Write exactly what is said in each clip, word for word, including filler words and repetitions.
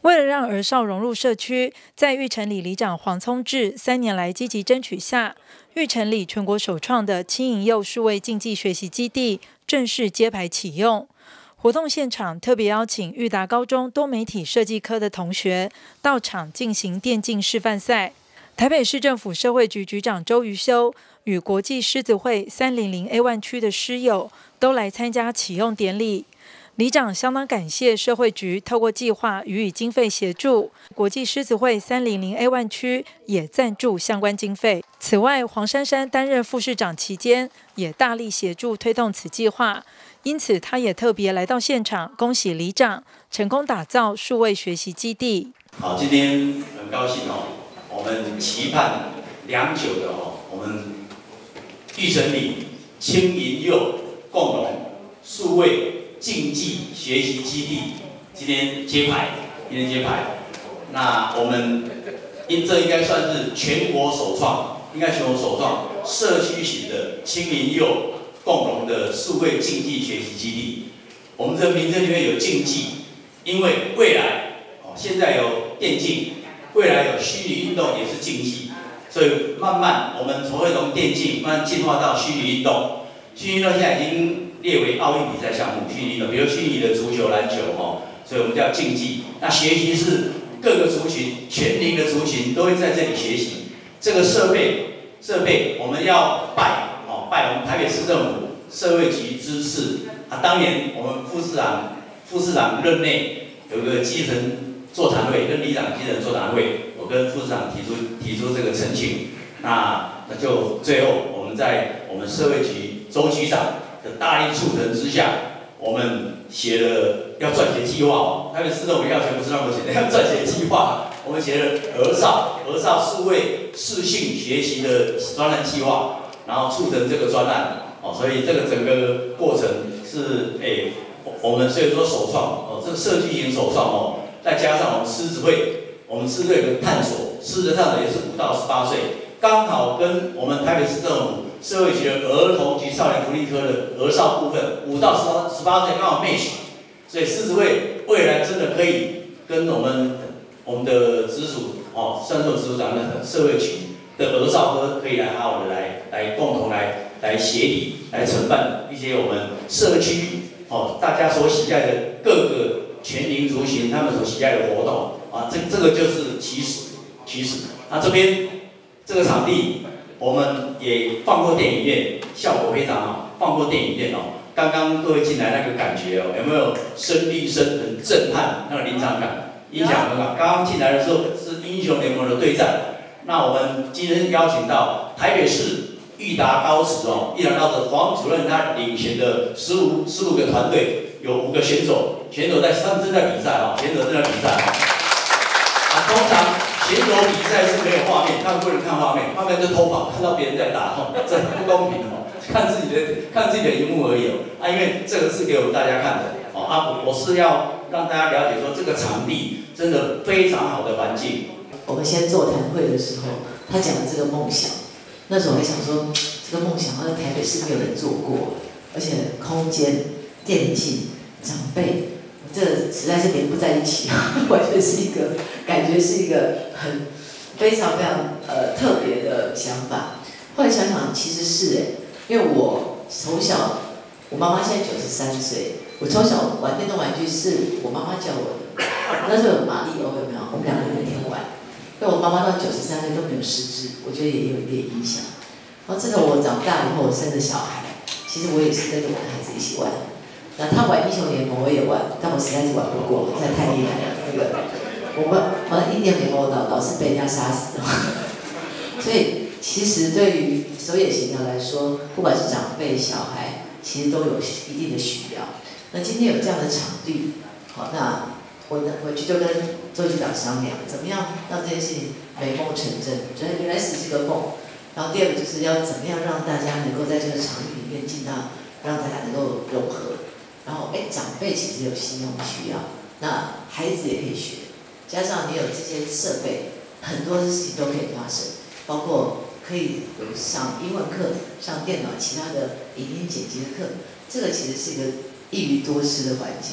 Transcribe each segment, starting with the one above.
为了让儿少融入社区，在玉成里里长黄聪志三年来积极争取下，玉成里全国首创的轻盈幼数位竞技学习基地正式揭牌启用。活动现场特别邀请育达高中多媒体设计科的同学到场进行电竞示范赛。台北市政府社会局局长周瑜修与国际狮子会三零零 A 一 区的狮友都来参加启用典礼。里长相当感谢社会局透过计划予以经费协助，国际狮子会三零零 A 一 区也赞助相关经费。此外，黄珊珊担任副市长期间，也大力协助推动此计划，因此他也特别来到现场，恭喜里长成功打造数位学习基地。 好，今天很高兴哦，我们期盼良久的哦，我们玉成里轻盈幼共融数位竞技学习基地今天揭牌，今天揭牌。那我们因这应该算是全国首创，应该全国首创社区型的轻盈幼共融的数位竞技学习基地。我们这名称里面有竞技，因为未来哦，现在有电竞，未来有虚拟运动也是竞技，所以慢慢我们从会从电竞慢慢进化到虚拟运动。虚拟运动现在已经列为奥运比赛项目，虚拟运动，比如虚拟的足球、篮球哦，所以我们叫竞技。那学习是各个族群、全龄的族群都会在这里学习。这个设备设备我们要拜哦，拜我们台北市政府社会局支持啊。当年我们副市长副市长任内有个基层座谈会，跟里长基层座谈会，我跟副市长提出提出这个陈情，那那就最后我们在我们社会局周局长的大力促成之下，我们写了要撰写计划哦。台北市政府要钱不是让我写的，要撰写计划。我们写了儿少儿少数位视性学习的专案计划，然后促成这个专案哦。所以这个整个过程是诶，我们所以说首创哦，这个设计型首创哦，再加上我们狮子会，我们狮子会的探索，狮子探索也是五到十八岁。刚好跟我们台北市政府社会局的儿童及少年福利科的儿少部分，五到十八十八岁刚好 match， 所以狮子会未来真的可以跟我们我们的直属哦，算是我直属长的社会局的儿少科可以来好好的来来共同来来协理来承办一些我们社区哦大家所喜爱的各个全龄族群他们所喜爱的活动啊，这这个就是起始起始。那这边。这个场地我们也放过电影院，效果非常好。放过电影院哦，刚刚各位进来那个感觉哦，有没有声律声很震撼，那个临场感，音响很好。刚刚进来的时候是英雄联盟的对战。那我们今天邀请到台北市育达高职哦，育达高职黄主任他领衔的十五十五个团队，有五个选手，选手在他们正在比赛哦，选手正在比赛。啊，通常。选手比赛是没有画面，他们不能看画面，画面就偷跑，看到别人在打，哦，这不公平哦。看自己的看自己的荧幕而已哦。啊，因为这个是给我们大家看的哦。啊，我是要让大家了解说，这个场地真的非常好的环境。 我们先座谈会的时候，他讲的这个梦想，那时候我还想说，这个梦想好像台北市没有人做过，而且空间、电竞、长辈。这实在是连不在一起，完全是一个感觉是一个很非常非常呃特别的想法。后来想想，其实是哎，因为我从小，我妈妈现在九十三岁，我从小玩电动玩具是我妈妈教我的。那时候有马里欧有没有？我们两个人每天玩。因为我妈妈到九十三岁都没有失智，我觉得也有一点影响。然后自从我长大以后，我生了小孩，其实我也是跟着我的孩子一起玩。那他玩英雄联盟我也玩，但我实在是玩不过，实在太厉害了。那个我们玩英雄联盟老老是被人家杀死的。所以其实对于手眼协调来说，不管是长辈小孩，其实都有一定的需要。那今天有这样的场地，好，那我呢回去就跟周局长商量，怎么样让这件事情美梦成真。所以原来是这个梦，然后第二个就是要怎么样让大家能够在这个场域里面尽量让大家能够融合。然后，哎，长辈其实有信用需要，那孩子也可以学，加上你有这些设备，很多事情都可以发生，包括可以有上英文课、上电脑、其他的影音剪辑的课，这个其实是一个一鱼多吃的环境。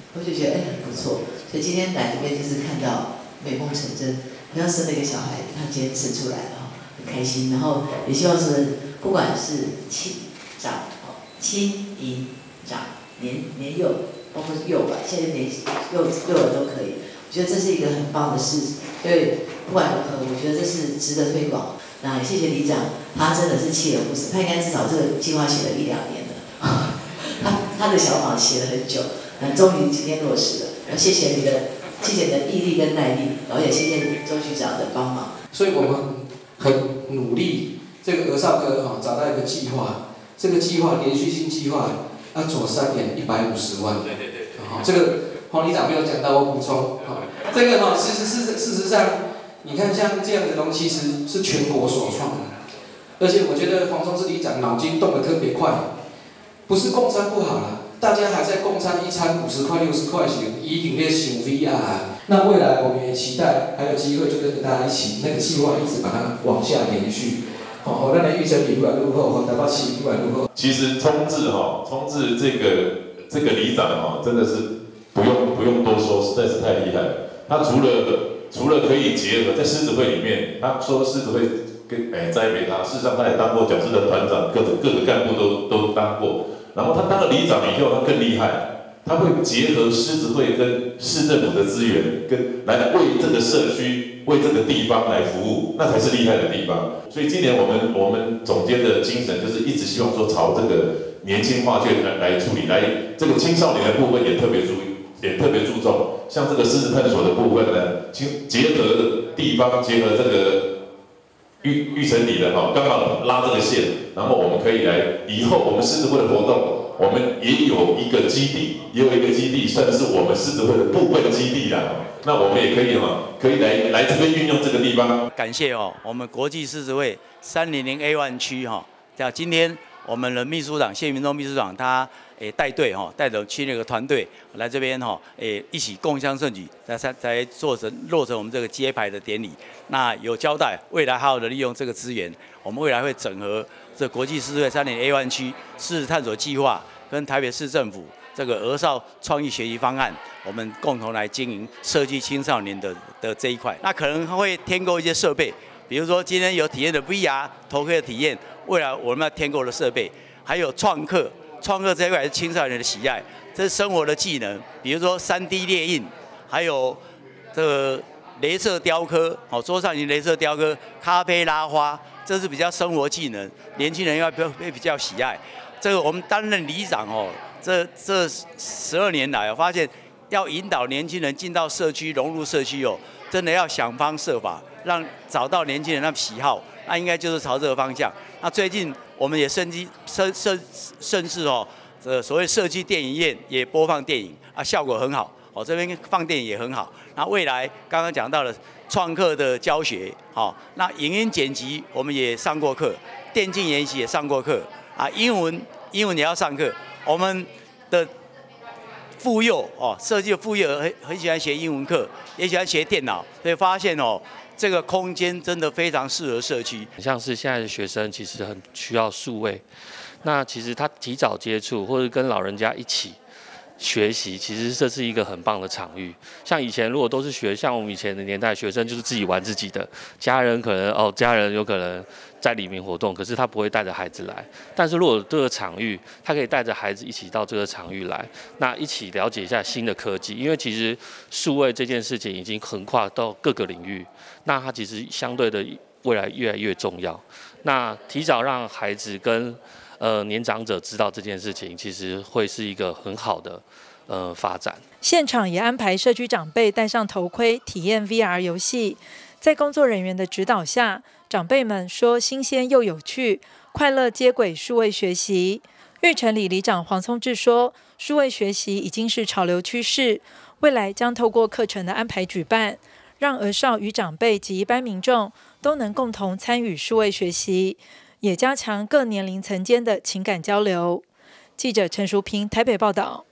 我就觉得哎很不错。所以今天来这边就是看到美梦成真，好像生了一个小孩，他今天生出来了，很开心。然后也希望是不管是亲长、亲姨长、年年幼，包括幼吧，现在年幼幼儿都可以。我觉得这是一个很棒的事，所以不管如何，我觉得这是值得推广。那也谢谢里长，他真的是锲而不舍，他应该至少这个计划写了一两年了，他他的小法写了很久，那终于今天落实了。那谢谢你的，谢谢你的毅力跟耐力，然后也谢谢周局长的帮忙。 所以我们很努力，这个儿少科啊找到一个计划，这个计划连续性计划要做三年一百五十万。 对对对。 好，这个黄里长没有讲到，我补充。好，这个哈，其实是事实上。你看，像这样的东西是是全国首创的，而且我觉得黄崇志里长脑筋动得特别快，不是共餐不好啦，大家还在共餐一餐五十块、六十块钱，一定在想 V R。那未来我们也期待还有机会，就跟大家一起那个计划一直把它往下延续。好，咱的预测比不管如何，和台北市不管如何。 其实冲志哈，冲志这个这个里长哈，真的是不用不用多说，实在是太厉害了。他除了除了可以结合在狮子会里面，他说狮子会跟哎栽培他，事实上他也当过角质的团长，各种各个干部都都当过。然后他当了里长以后，他更厉害，他会结合狮子会跟市政府的资源，跟来为这个社区、为这个地方来服务，那才是厉害的地方。所以今年我们我们总监的精神就是一直希望说朝这个年轻化券来来处理，来这个青少年的部分也特别注意。也特别注重，像这个狮子探索的部分呢，结合地方，结合这个育育成里的哈，刚好拉这个线，然后我们可以来以后我们狮子会的活动，我们也有一个基地，也有一个基地算是我们狮子会的部分基地啦。那我们也可以哈，可以来来这边运用这个地方。 感谢哦，我们国际狮子会三零零 A 一区哈，叫今天我们的秘书长谢明忠秘书长他。诶，带队哈，带着去那个团队来这边哈，诶，一起共襄盛举，才才才做成落成我们这个揭牌的典礼。那有交代，未来好好的利用这个资源，我们未来会整合这国际狮子会三点 A 一区狮子探索计划跟台北市政府这个儿少创意学习方案，我们共同来经营设计青少年的的这一块。那可能会添购一些设备，比如说今天有体验的 V R 头盔的体验，未来我们要添购的设备，还有创客。创客这一块是青少年的喜爱，这是生活的技能，比如说 三 D 列印，还有这个雷射雕刻，哦，桌上型雷射雕刻、咖啡拉花，这是比较生活技能，年轻人要会比较喜爱。这个我们担任里长哦，这这十二年来，我发现要引导年轻人进到社区、融入社区哦，真的要想方设法，让找到年轻人的喜好，那应该就是朝这个方向。那最近。我们也甚至甚甚甚至哦，这所谓社区电影院也播放电影啊，效果很好。哦，这边放电影也很好。那未来刚刚讲到了创客的教学，好，那影音剪辑我们也上过课，电竞研习也上过课啊，英文英文也要上课。我们的妇幼哦，设计的妇幼很很喜欢学英文课，也喜欢学电脑，所以发现哦。这个空间真的非常适合社区， 像是现在的学生其实很需要数位，那其实他提早接触或者跟老人家一起学习，其实这是一个很棒的场域。像以前如果都是学，像我们以前的年代，学生就是自己玩自己的，家人可能哦，家人有可能在里面活动，可是他不会带着孩子来。但是如果这个场域，他可以带着孩子一起到这个场域来，那一起了解一下新的科技，因为其实数位这件事情已经横跨到各个领域，那它其实相对的未来越来越重要。那提早让孩子跟呃，年长者知道这件事情，其实会是一个很好的呃发展。 现场也安排社区长辈戴上头盔体验 V R 游戏，在工作人员的指导下，长辈们说新鲜又有趣，快乐接轨数位学习。育成里里长黄聪志说，数位学习已经是潮流趋势，未来将透过课程的安排举办，让儿少与长辈及一般民众都能共同参与数位学习。也加强各年龄层间的情感交流。记者陈淑萍台北报道。